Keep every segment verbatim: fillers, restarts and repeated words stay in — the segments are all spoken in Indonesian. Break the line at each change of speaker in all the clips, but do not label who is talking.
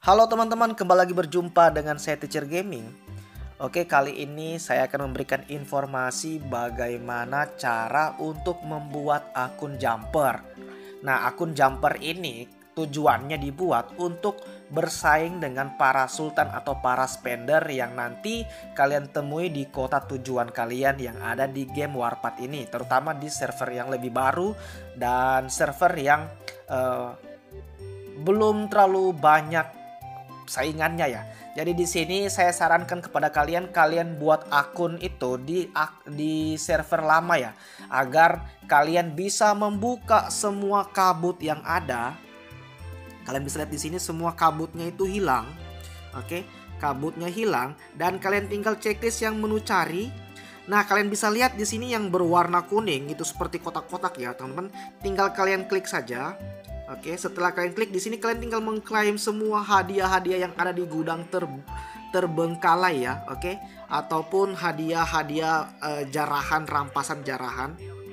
Halo teman-teman, kembali lagi berjumpa dengan saya Teacher Gaming. Oke, kali ini saya akan memberikan informasi bagaimana cara untuk membuat akun Jumper. Nah, akun Jumper ini tujuannya dibuat untuk bersaing dengan para sultan atau para spender yang nanti kalian temui di kota tujuan kalian yang ada di game Warpath ini, terutama di server yang lebih baru dan server yang uh, belum terlalu banyak saingannya ya. Jadi di sini saya sarankan kepada kalian kalian buat akun itu di di server lama ya, agar kalian bisa membuka semua kabut yang ada. Kalian bisa lihat di sini semua kabutnya itu hilang. Oke, kabutnya hilang dan kalian tinggal checklist yang menu cari. Nah, kalian bisa lihat di sini yang berwarna kuning itu seperti kotak-kotak ya, teman-teman. Tinggal kalian klik saja. Oke, setelah kalian klik di sini kalian tinggal mengklaim semua hadiah-hadiah yang ada di gudang ter terbengkalai ya, oke? Ataupun hadiah-hadiah uh, jarahan, rampasan jarahan.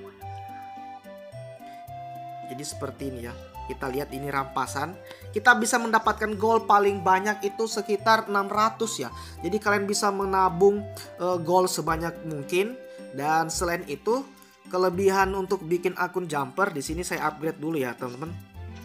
Jadi seperti ini ya. Kita lihat ini rampasan. Kita bisa mendapatkan gold paling banyak itu sekitar enam ratus ya. Jadi kalian bisa menabung uh, gold sebanyak mungkin. Dan selain itu, kelebihan untuk bikin akun Jumper di sini saya upgrade dulu ya, teman-teman.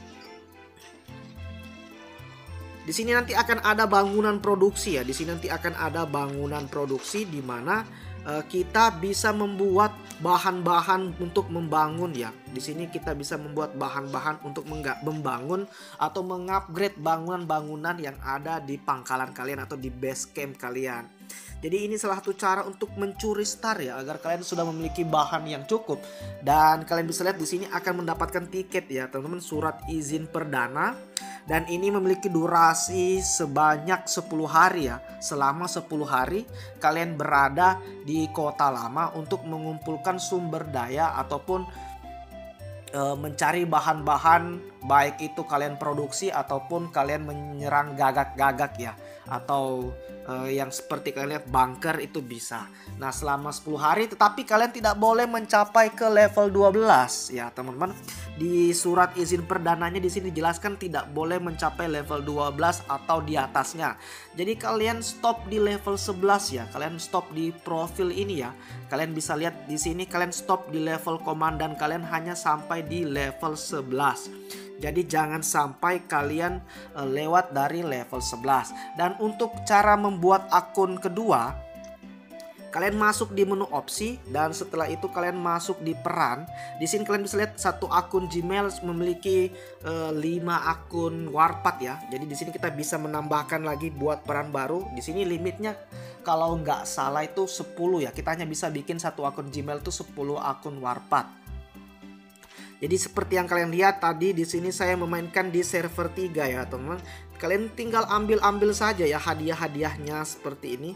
Di sini nanti akan ada bangunan produksi ya. Di sini nanti akan ada bangunan produksi di mana uh, kita bisa membuat bahan-bahan untuk membangun ya. Di sini kita bisa membuat bahan-bahan untuk membangun atau mengupgrade bangunan-bangunan yang ada di pangkalan kalian atau di base camp kalian. Jadi ini salah satu cara untuk mencuri star ya, agar kalian sudah memiliki bahan yang cukup. Dan kalian bisa lihat di sini akan mendapatkan tiket ya, teman-teman, surat izin perdana. Dan ini memiliki durasi sebanyak sepuluh hari ya. Selama sepuluh hari kalian berada di kota lama untuk mengumpulkan sumber daya ataupun e, mencari bahan-bahan, baik itu kalian produksi ataupun kalian menyerang gagak-gagak ya, atau e, yang seperti kalian lihat bunker itu bisa. Nah, selama sepuluh hari, tetapi kalian tidak boleh mencapai ke level dua belas ya, teman-teman. Di surat izin perdananya di sini dijelaskan tidak boleh mencapai level dua belas atau di atasnya. Jadi kalian stop di level sebelas ya. Kalian stop di profil ini ya. Kalian bisa lihat di sini kalian stop di level komandan kalian hanya sampai di level sebelas. Jadi jangan sampai kalian uh, lewat dari level sebelas. Dan untuk cara membuat akun kedua, kalian masuk di menu opsi dan setelah itu kalian masuk di peran. Di sini kalian bisa lihat satu akun Gmail memiliki uh, lima akun Warpath ya. Jadi di sini kita bisa menambahkan lagi buat peran baru. Di sini limitnya kalau nggak salah itu sepuluh ya. Kita hanya bisa bikin satu akun Gmail itu sepuluh akun Warpath. Jadi seperti yang kalian lihat tadi di sini saya memainkan di server tiga ya, teman-teman. Kalian tinggal ambil-ambil saja ya hadiah-hadiahnya seperti ini.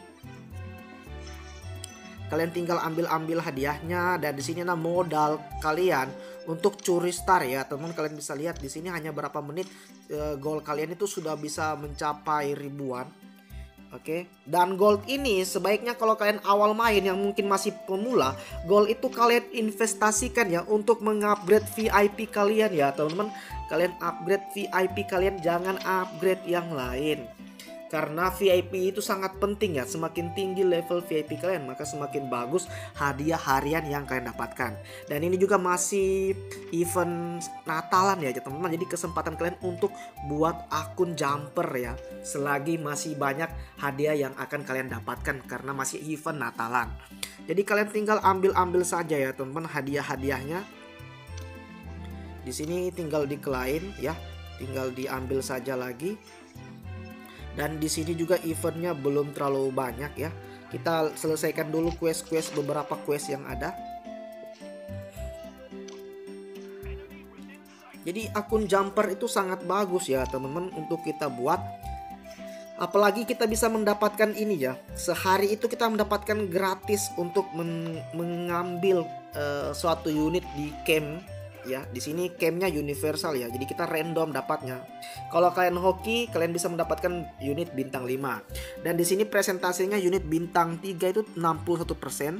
Kalian tinggal ambil-ambil hadiahnya dan di sini ada modal kalian untuk curi star ya, teman. Kalian bisa lihat di sini hanya berapa menit e, gold kalian itu sudah bisa mencapai ribuan. Oke, dan gold ini sebaiknya kalau kalian awal main yang mungkin masih pemula, gold itu kalian investasikan ya untuk mengupgrade V I P kalian ya, teman-teman. Kalian upgrade V I P kalian, jangan upgrade yang lain. Karena V I P itu sangat penting ya. Semakin tinggi level V I P kalian, maka semakin bagus hadiah harian yang kalian dapatkan. Dan ini juga masih event Natalan ya teman-teman. Jadi kesempatan kalian untuk buat akun Jumper ya, selagi masih banyak hadiah yang akan kalian dapatkan karena masih event Natalan. Jadi kalian tinggal ambil-ambil saja ya teman-teman hadiah-hadiahnya. Di sini tinggal diklaim ya, tinggal diambil saja lagi. Dan di sini juga eventnya belum terlalu banyak ya. Kita selesaikan dulu quest-quest, beberapa quest yang ada. Jadi akun Jumper itu sangat bagus ya teman-teman untuk kita buat. Apalagi kita bisa mendapatkan ini ya. Sehari itu kita mendapatkan gratis untuk men mengambil uh, suatu unit di camp. Ya, di sini campnya universal ya. Jadi kita random dapatnya. Kalau kalian hoki, kalian bisa mendapatkan unit bintang lima. Dan di sini presentasinya unit bintang tiga itu enam puluh satu persen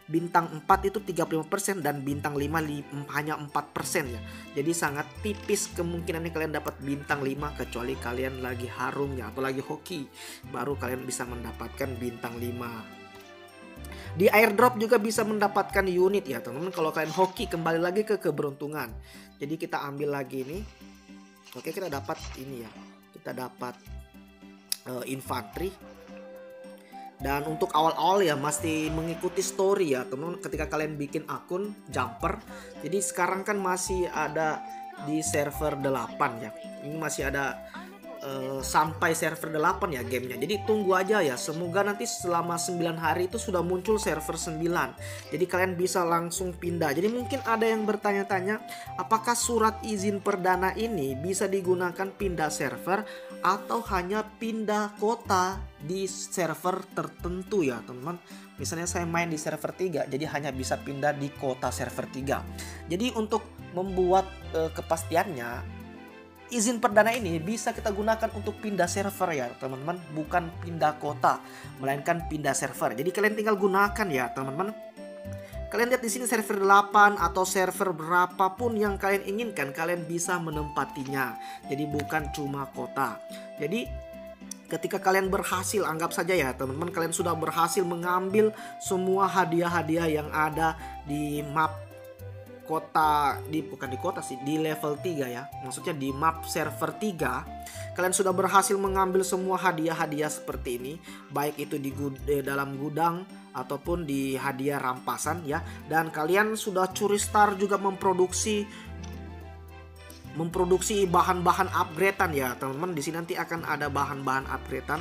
bintang empat itu tiga puluh lima persen dan bintang lima li, hanya empat persen ya. Jadi sangat tipis kemungkinannya kalian dapat bintang lima, kecuali kalian lagi harum ya atau lagi hoki, baru kalian bisa mendapatkan bintang lima. Di airdrop juga bisa mendapatkan unit ya teman-teman. Kalau kalian hoki, kembali lagi ke keberuntungan. Jadi kita ambil lagi ini. Oke, kita dapat ini ya. Kita dapat uh, infanteri. Dan untuk awal-awal ya masih mengikuti story ya teman-teman, ketika kalian bikin akun jumper. Jadi sekarang kan masih ada di server delapan ya. Ini masih ada uh, sampai server delapan ya gamenya. Jadi tunggu aja ya. Semoga nanti selama sembilan hari itu sudah muncul server sembilan. Jadi kalian bisa langsung pindah. Jadi mungkin ada yang bertanya-tanya, apakah surat izin perdana ini bisa digunakan pindah server atau hanya pindah kota di server tertentu ya teman-teman. Misalnya saya main di server tiga, jadi hanya bisa pindah di kota server tiga. Jadi untuk membuat e, kepastiannya, izin perdana ini bisa kita gunakan untuk pindah server ya teman-teman, bukan pindah kota, melainkan pindah server. Jadi kalian tinggal gunakan ya teman-teman. Kalian lihat di sini server delapan atau server berapapun yang kalian inginkan, kalian bisa menempatinya. Jadi bukan cuma kota. Jadi ketika kalian berhasil, anggap saja ya teman-teman, kalian sudah berhasil mengambil semua hadiah-hadiah yang ada di map kota, di bukan di kota sih, di level tiga ya. Maksudnya di map server tiga. Kalian sudah berhasil mengambil semua hadiah-hadiah seperti ini, baik itu di gud eh, dalam gudang ataupun di hadiah rampasan ya. Dan kalian sudah curi star juga memproduksi memproduksi bahan-bahan upgradean ya teman-teman. Di sini nanti akan ada bahan-bahan upgradean.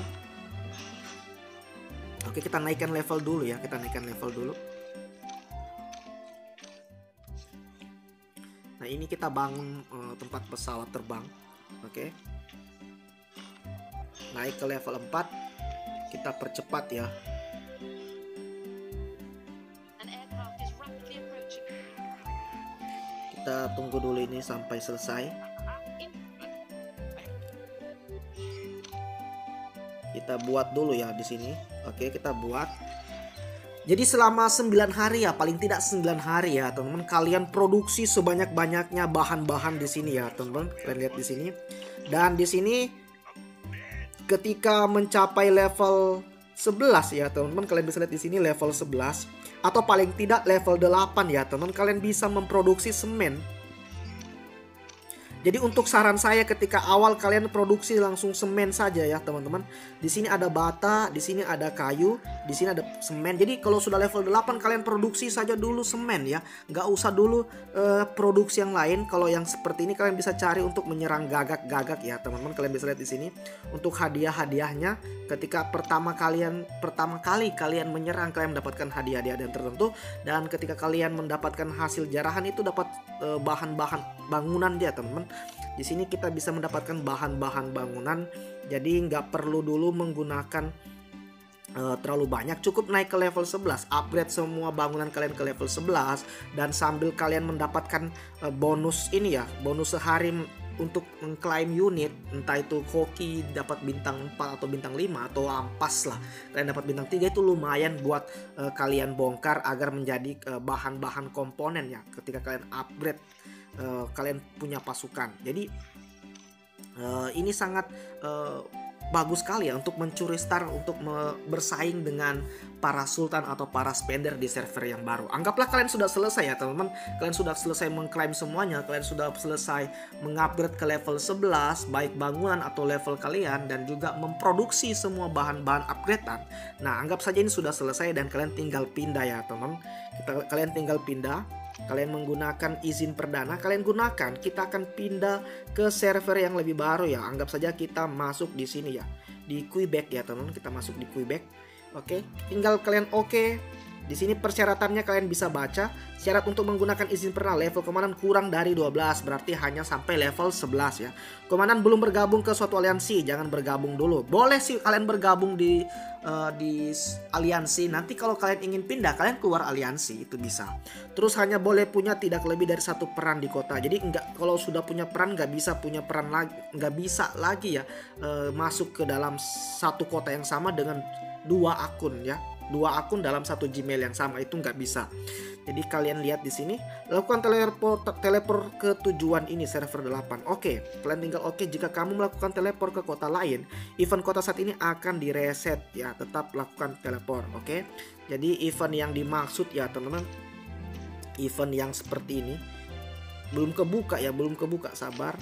Oke, kita naikkan level dulu ya, kita naikkan level dulu. Nah, ini kita bangun uh, tempat pesawat terbang. Oke. Naik ke level empat. Kita percepat ya. Kita tunggu dulu ini sampai selesai. Kita buat dulu ya di sini. Oke, kita buat. Jadi selama sembilan hari ya, paling tidak sembilan hari ya, teman-teman, kalian produksi sebanyak-banyaknya bahan-bahan di sini ya, teman-teman. Kalian lihat di sini. Dan di sini ketika mencapai level sebelas ya, teman-teman, kalian bisa lihat di sini level sebelas atau paling tidak level delapan ya, teman-teman, kalian bisa memproduksi semen. Jadi untuk saran saya, ketika awal kalian produksi langsung semen saja ya teman-teman. Di sini ada bata, di sini ada kayu, di sini ada semen. Jadi kalau sudah level delapan kalian produksi saja dulu semen ya. Nggak usah dulu uh, produksi yang lain. Kalau yang seperti ini kalian bisa cari untuk menyerang gagak-gagak ya teman-teman. Kalian bisa lihat di sini untuk hadiah-hadiahnya. Ketika pertama kalian pertama kali kalian menyerang, kalian mendapatkan hadiah-hadiah tertentu. Dan ketika kalian mendapatkan hasil jarahan itu dapat uh, bahan-bahan bangunan ya teman-teman. Di sini kita bisa mendapatkan bahan-bahan bangunan. Jadi nggak perlu dulu menggunakan uh, terlalu banyak. Cukup naik ke level sebelas, upgrade semua bangunan kalian ke level sebelas, dan sambil kalian mendapatkan uh, bonus ini ya, bonus sehari untuk mengklaim unit, entah itu hoki dapat bintang empat atau bintang lima, atau ampas lah kalian dapat bintang tiga. Itu lumayan buat uh, kalian bongkar agar menjadi uh, bahan-bahan komponen ya ketika kalian upgrade. Uh, kalian punya pasukan. Jadi uh, ini sangat uh, bagus sekali ya untuk mencuri star, untuk bersaing dengan para sultan atau para spender di server yang baru. Anggaplah kalian sudah selesai ya teman-teman. Kalian sudah selesai mengklaim semuanya. Kalian sudah selesai mengupgrade ke level sebelas, baik bangunan atau level kalian, dan juga memproduksi semua bahan-bahan upgradean. Nah, anggap saja ini sudah selesai dan kalian tinggal pindah ya teman-teman. Kita, kalian tinggal pindah. Kalian menggunakan izin perdana, kalian gunakan. Kita akan pindah ke server yang lebih baru ya. Anggap saja kita masuk di sini ya, di Quebec ya teman-teman. Kita masuk di Quebec. Oke, tinggal kalian oke. Di sini persyaratannya kalian bisa baca. Syarat untuk menggunakan izin perdana, level komandan kurang dari dua belas, berarti hanya sampai level sebelas ya. Komandan belum bergabung ke suatu aliansi, jangan bergabung dulu. Boleh sih kalian bergabung di uh, di aliansi. Nanti kalau kalian ingin pindah, kalian keluar aliansi, itu bisa. Terus hanya boleh punya tidak lebih dari satu peran di kota. Jadi enggak, kalau sudah punya peran nggak bisa punya peran lagi, nggak bisa lagi ya uh, masuk ke dalam satu kota yang sama dengan dua akun ya. dua akun dalam satu Gmail yang sama, itu nggak bisa. Jadi kalian lihat di sini, lakukan teleport teleport ke tujuan ini server delapan. Oke, kalian tinggal oke. Jika kamu melakukan teleport ke kota lain, event kota saat ini akan direset ya. Tetap lakukan teleport, oke. Jadi event yang dimaksud ya teman-teman, event yang seperti ini belum kebuka ya, belum kebuka, sabar.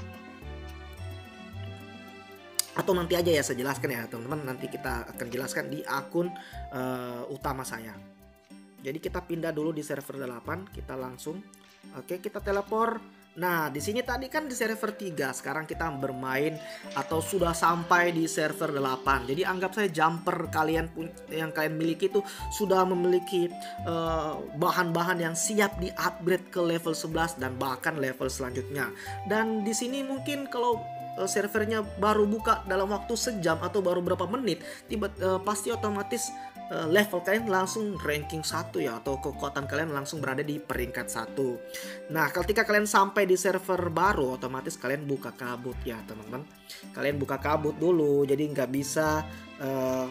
Atau nanti aja ya saya jelaskan ya teman-teman, nanti kita akan jelaskan di akun uh, utama saya. Jadi kita pindah dulu di server delapan, kita langsung oke, kita teleport. Nah, di sini tadi kan di server tiga, sekarang kita bermain atau sudah sampai di server delapan. Jadi anggap saya jumper kalian yang kalian miliki itu sudah memiliki bahan-bahan uh, yang siap di-upgrade ke level sebelas dan bahkan level selanjutnya. Dan di sini mungkin kalau uh, servernya baru buka dalam waktu sejam atau baru berapa menit, tiba uh, pasti otomatis level kalian langsung ranking satu ya, atau kekuatan kalian langsung berada di peringkat satu. Nah, ketika kalian sampai di server baru, otomatis kalian buka kabut ya teman-teman. Kalian buka kabut dulu, jadi nggak bisa uh,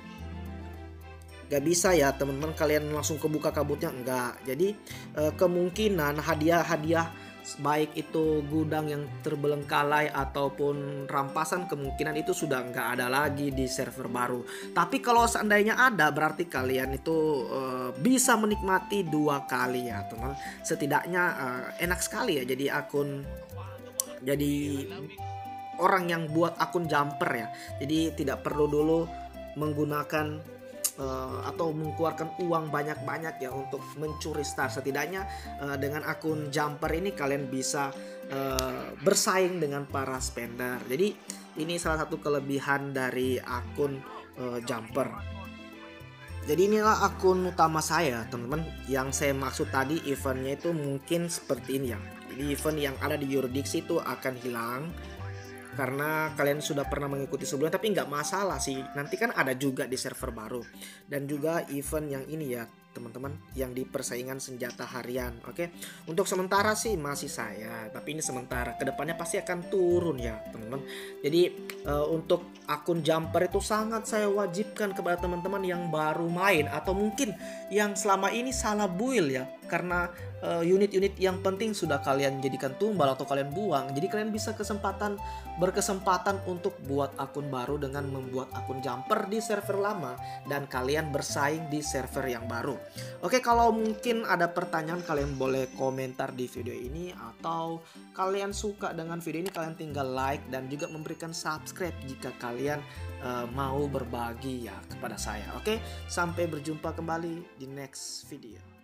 nggak bisa ya teman-teman kalian langsung kebuka kabutnya, enggak. Jadi uh, kemungkinan hadiah-hadiah baik itu gudang yang terbelengkalai ataupun rampasan, kemungkinan itu sudah nggak ada lagi di server baru. Tapi kalau seandainya ada, berarti kalian itu uh, bisa menikmati dua kali ya teman. Setidaknya uh, enak sekali ya jadi akun, jadi orang yang buat akun jumper ya. Jadi tidak perlu dulu menggunakan Uh, atau mengeluarkan uang banyak-banyak ya untuk mencuri star. Setidaknya uh, dengan akun jumper ini kalian bisa uh, bersaing dengan para spender. Jadi ini salah satu kelebihan dari akun uh, jumper. Jadi inilah akun utama saya teman-teman. Yang saya maksud tadi eventnya itu mungkin seperti ini ya. Jadi event yang ada di yuridiksi itu akan hilang karena kalian sudah pernah mengikuti sebelumnya, tapi nggak masalah sih, nanti kan ada juga di server baru. Dan juga event yang ini ya teman-teman, yang di persaingan senjata harian. Oke, untuk sementara sih masih saya, tapi ini sementara, kedepannya pasti akan turun ya teman-teman. Jadi uh, untuk akun jumper itu sangat saya wajibkan kepada teman-teman yang baru main atau mungkin yang selama ini salah build ya, karena unit-unit uh, yang penting sudah kalian jadikan tumbal atau kalian buang. Jadi kalian bisa kesempatan berkesempatan untuk buat akun baru dengan membuat akun jumper di server lama dan kalian bersaing di server yang baru. Oke, kalau mungkin ada pertanyaan kalian boleh komentar di video ini, atau kalian suka dengan video ini kalian tinggal like dan juga memberikan subscribe jika kalian uh, mau berbagi ya kepada saya. Oke, sampai berjumpa kembali di next video.